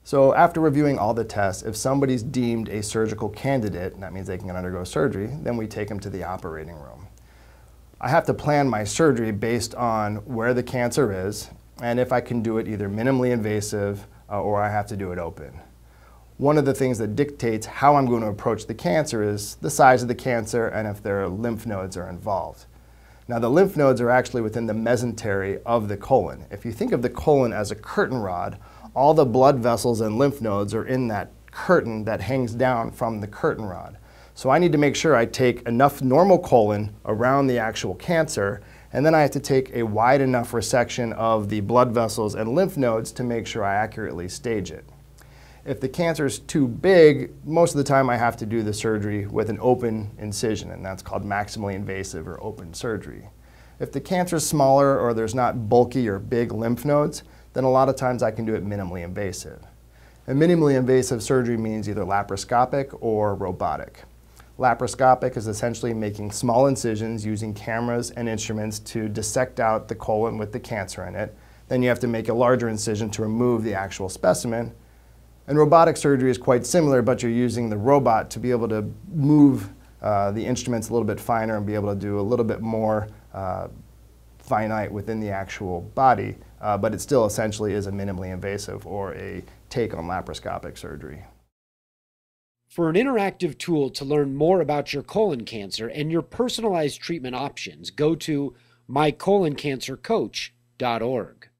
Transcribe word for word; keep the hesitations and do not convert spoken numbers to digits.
So after reviewing all the tests, if somebody's deemed a surgical candidate, and that means they can undergo surgery, then we take them to the operating room. I have to plan my surgery based on where the cancer is, and if I can do it either minimally invasive uh, or I have to do it open. One of the things that dictates how I'm going to approach the cancer is the size of the cancer and if there are lymph nodes are involved. Now, the lymph nodes are actually within the mesentery of the colon. If you think of the colon as a curtain rod, all the blood vessels and lymph nodes are in that curtain that hangs down from the curtain rod. So I need to make sure I take enough normal colon around the actual cancer, and then I have to take a wide enough resection of the blood vessels and lymph nodes to make sure I accurately stage it. If the cancer is too big, most of the time I have to do the surgery with an open incision, and that's called maximally invasive or open surgery. If the cancer is smaller or there's not bulky or big lymph nodes, then a lot of times I can do it minimally invasive. And minimally invasive surgery means either laparoscopic or robotic. Laparoscopic is essentially making small incisions using cameras and instruments to dissect out the colon with the cancer in it. Then you have to make a larger incision to remove the actual specimen. And robotic surgery is quite similar, but you're using the robot to be able to move uh, the instruments a little bit finer and be able to do a little bit more uh, finite within the actual body, uh, but it still essentially is a minimally invasive or a take on laparoscopic surgery. For an interactive tool to learn more about your colon cancer and your personalized treatment options, go to my colon cancer coach dot org.